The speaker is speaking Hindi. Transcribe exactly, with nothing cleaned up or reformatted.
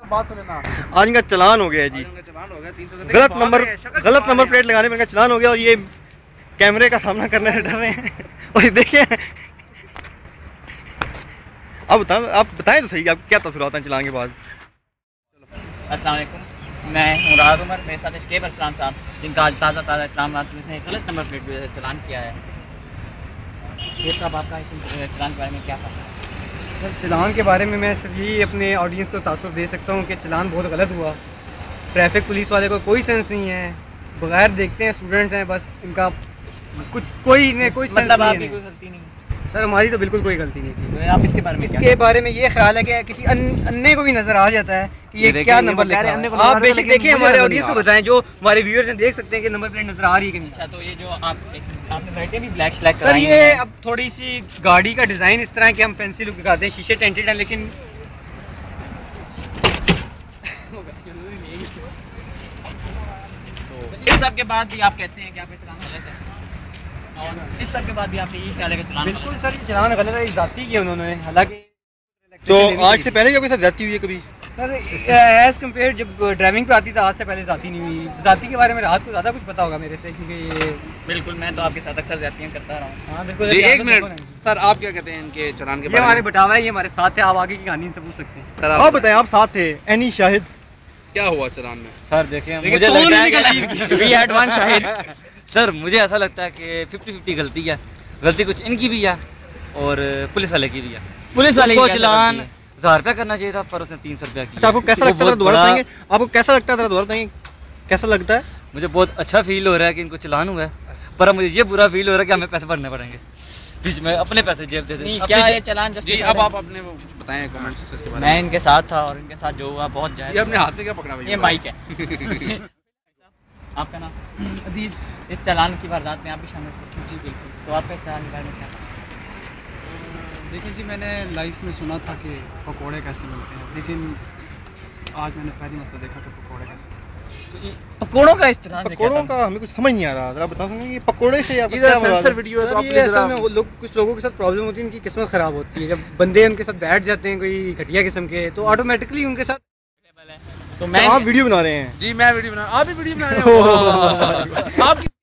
बात सुने ना, आज इनका चलान हो गया है जी। गलत नंबर गलत नंबर प्लेट लगाने पर इनका चलान हो गया और ये कैमरे का सामना करने से डर रहे हैं। और ये देखिए, अब बताएं आप बताएं तो सही, आप क्या तसुरात हैं चलान के बाद। अस्सलाम वालेकुम, मैं हूँ राहत उमर, मेरे साथ शेख अरसलान साहब, जिनका आज ताज़ा ताज़ा इस्लामाबाद पुलिस ने गलत नंबर प्लेट पे चलान किया है। शेख साहब, आपका इस चलान के बारे में क्या पता है? सर, चलान के बारे में मैं सिर्फ यही अपने ऑडियंस को तासुर दे सकता हूँ कि चलान बहुत गलत हुआ। ट्रैफिक पुलिस वाले को कोई सेंस नहीं है, बगैर देखते हैं स्टूडेंट्स हैं, बस इनका कुछ कोई नहीं, कोई सेंस मतलब नहीं आपकी है। कोई गलती नहीं? सर, हमारी तो बिल्कुल कोई गलती नहीं थी। तो आप इसके बारे में इसके बारे में ये ख्याल है कि किसी अन्य को भी नज़र आ जाता है कि ये क्या नंबर लिखा है। आप बेशक देखिए, हमारे ऑडियंस को बताएं, जो हमारे व्यूअर्स हैं देख सकते हैं कि नंबर प्लेट नज़र आ रही है कि नहीं। अच्छा, तो ये जो आप आपने बैठे भी ब्लैक सिलेक्ट सर, ये अब थोड़ी सी गाड़ी का डिज़ाइन इस तरह कि हम फैंसी लुक दिखाते हैं, शीशे टेंटेड हैं, लेकिन इस सब के बाद भी आप कहते हैं कि आपका चलान गलत है, और इस सब के बाद भी आपने ये ख्याल है कि चलान बिल्कुल सर, ये चलान गलत है, जाती किया उन्होंने। हालांकि तो आज से पहले क्या ज्यादती हुई है कभी? सर, एज कम्पेयर जब ड्राइविंग पे आती था, आज से पहले जाती नहीं हुई। जाती के बारे में राहत को ज़्यादा कुछ पता होगा मेरे से, क्योंकि ये बिल्कुल, मैं तो आपके साथ अक्सर जातियाँ करता रहा हूँ। हाँ बिल्कुल। एक मिनट सर, आप क्या कहते हैं इनके चलान के बारे में? ये हमारे बटावा है, ये हमारे साथ है, आप आगे की कहानी इनसे पूछ सकते हैं। सर आप बताएं, आप साथ थे, एनी शाहिद, क्या हुआ चलान में? सर देखिए, मुझे लगता है कि we had one Shahid. Sir, मुझे ऐसा लगता है कि फिफ्टी फिफ्टी गलती है, गलती कुछ इनकी भी है और पुलिस वाले की भी है। पुलिस वाले को चलान हजार रुपया करना चाहिए था, पर उसने तीन सौ रुपया किया। आपको कैसा लगता है दोबारा बताएंगे? आपको कैसा लगता है दोबारा बताएंगे, कैसा लगता है? मुझे बहुत अच्छा फील हो रहा है कि इनको चलान हुआ है, पर अब मुझे ये बुरा फील हो रहा है कि हमें पैसे भरने पड़ेंगे, बीच में अपने पैसे जेब दे दें। क्या ये चलान जस्ट? जी, अब आप अपने बताएं कमेंट्स इसके बारे में। मैं इनके साथ था और इनके साथ जो हुआ बहुत जायज़। ये अपने हाथ में क्या पकड़ा हुआ है? ये माइक है। आपका नाम? अदील। इस चलान की वारदात में आप भी शामिल थे? जी बिल्कुल। तो आपका इस चलान के बारे में क्या? देखिए जी, मैंने लाइफ में सुना था कि पकोड़े कैसे मिलते हैं, लेकिन आज मैंने पहली मरतबा देखा कि पकोड़े कैसे। पकोड़ों का इस चलान से पकोड़ों का हमें कुछ समझ नहीं आ रहा, जरा बता सकते हैं ये पकोड़े से आपको इधर क्या मुराद सेंसर है? वीडियो है, तो सर, आप ये प्लीज असल जरा में वो लोग, कुछ लोगों के साथ प्रॉब्लम होती है, उनकी किस्मत ख़राब होती है। जब बंदे उनके साथ बैठ जाते हैं कोई घटिया किस्म के, तो ऑटोमेटिकली उनके साथ। तो मैं आप वीडियो बना रहे हैं? जी, मैं वीडियो बना, आप भी वीडियो बना रहे हो? आप